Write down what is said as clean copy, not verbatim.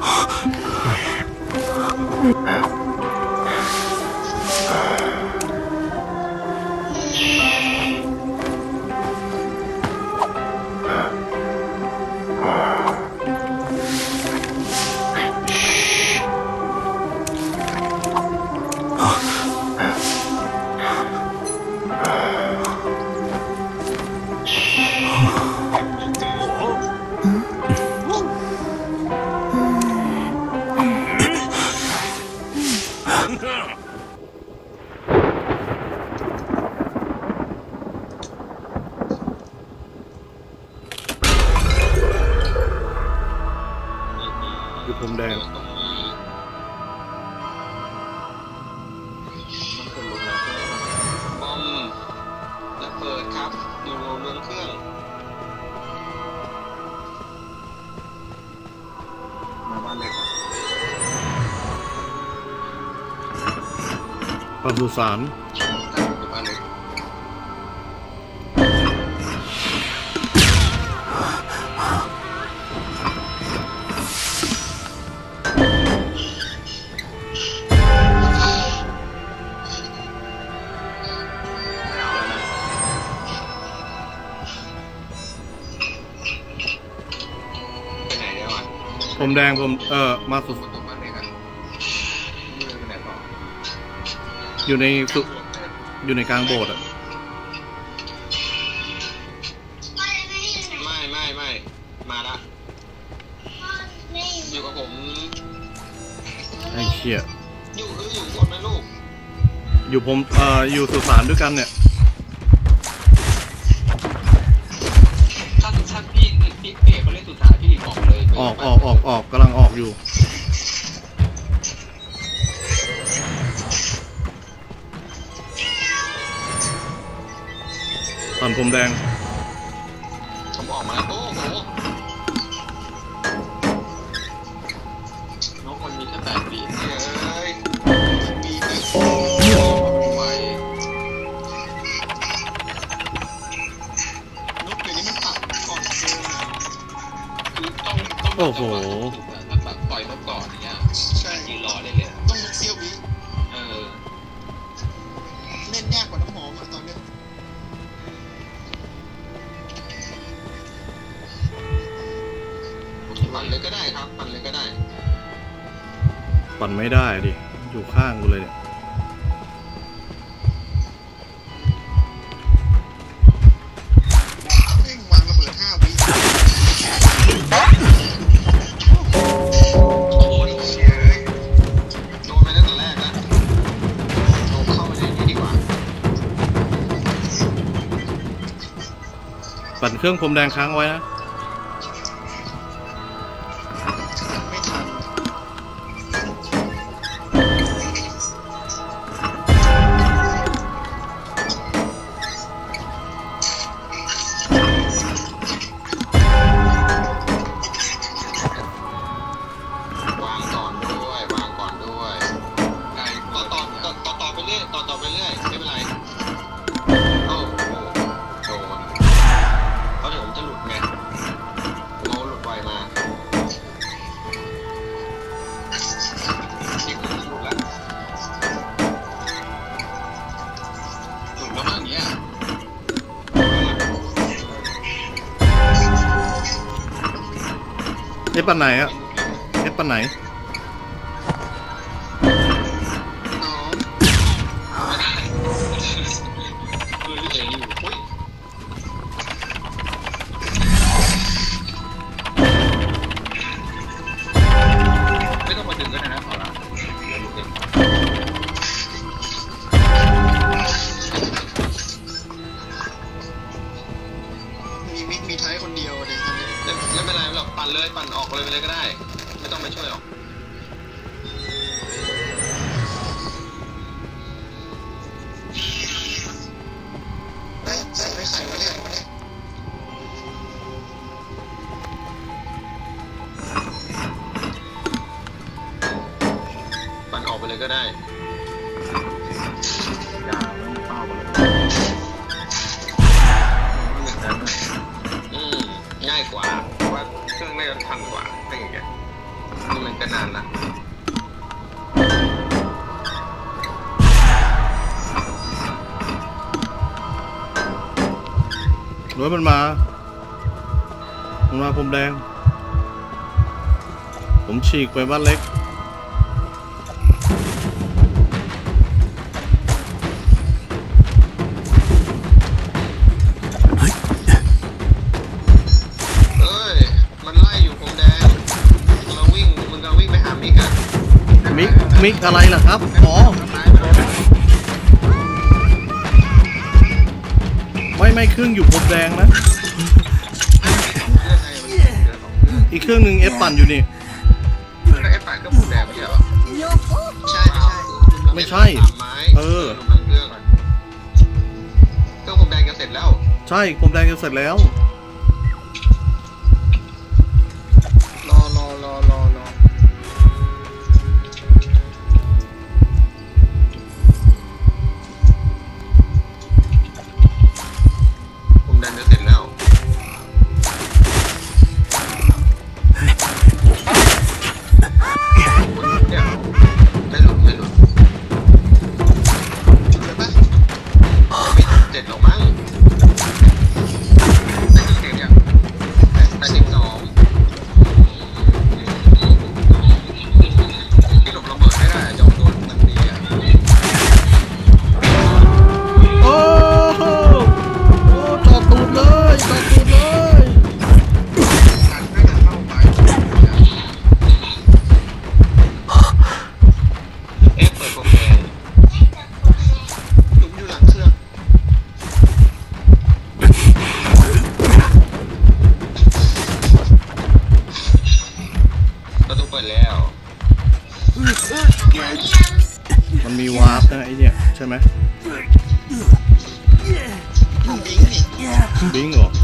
อยู่ผมแดงบอมระเบิดครับอยู่เมืองเครื่องมาบ้านเลยครับปศุสัตว์บ้านเลยผมแดงผมมาสุดอยู่ในกลางโบสถ์อ่ะไม่มาละอยู่กับผมไอ้เชี่ยอยู่คนไหมลูกอยู่ผมอยู่สุสานด้วยกันเนี่ยถ้าพี่เอ๋มาเล่นสุสานพี่ออกเลยออกกำลังออกอยู่ตอนผมแดงผมออกมาแล้วโอ้โหน้องคนมีแค่8 ปีเลยมีแต่ไว้นกตัวนี้มันปักก่อนเกินคือต้องโอ้โหถ้าปักปล่อยนกก่อนอย่างเงี้ยใช่ยืนรอได้เลยต้องนกเซี่ยววิเล่นยากกว่าน้ำหอมตอนนี้ปั่นเลยก็ได้ครับปั่นเลยก็ได้ปั่นไม่ได้ดิอยู่ข้างกูเลยเนี่ยวางระเบิด5 วิโอ้ยเชี่ยโดนไปตั้งแต่แรกแล้วโดนเข้ามาในนี้ดีกว่าปั่นเครื่องผมแดงค้างไว้นะปันไหนอ่ะปันไหนไม่ต้องมาดึงก็ได้นะขอละมีท้ายคนเดียวเลยไม่เป็นไรหรอกปั่นเลยปั่นออกเลยก็ได้ไม่ต้องมาช่วยหรอกไม่ใส่มาเนี่ยปั่นออกไปเลยก็ได้อย่าไม่เป้าไปเลยง่ายกว่าเพราะว่าเครื่องน่าจะทันกว่าเป็นอย่างเงี้ยนี่มันก็นานละรถมันมาผมแดงผมฉีกไปบ้านเล็กเอ้ยมันไล่อยู่ผมแดงเราวิ่งมึงก็วิ่งไปหามิกอะมิกอะไรล่ะครับอ๋อไม่เครื่องอยู่ผมแดงนะอีกเครื่องหนึ่งเอฟปั่นอยู่นี่แล้วไอ้ปั่นก็ผมแดงไม่ใช่เหรอไม่ใช่เออเครื่องผมแดงจะเสร็จแล้วใช่ผมแดงจะเสร็จแล้วรอผมแดงจะเสร็จแล้วไม่หลุดใช่ปะไม่เสร็จหรอกมั้งได้กี่เกมยัง82ที่หลบระเบิดไม่ได้จอมโดนมันดีอ่ะโอ้โหจอดตูดเลยจอดตูดเลยทันไม่ทันเข้าไปเปิดโปรแกรมลุกอยู่หลังเครื่องประตูเปิดแล้วมันมีวาร์ปนะไอเนี่ยใช่ไหมบิงนี่บิงเหรอ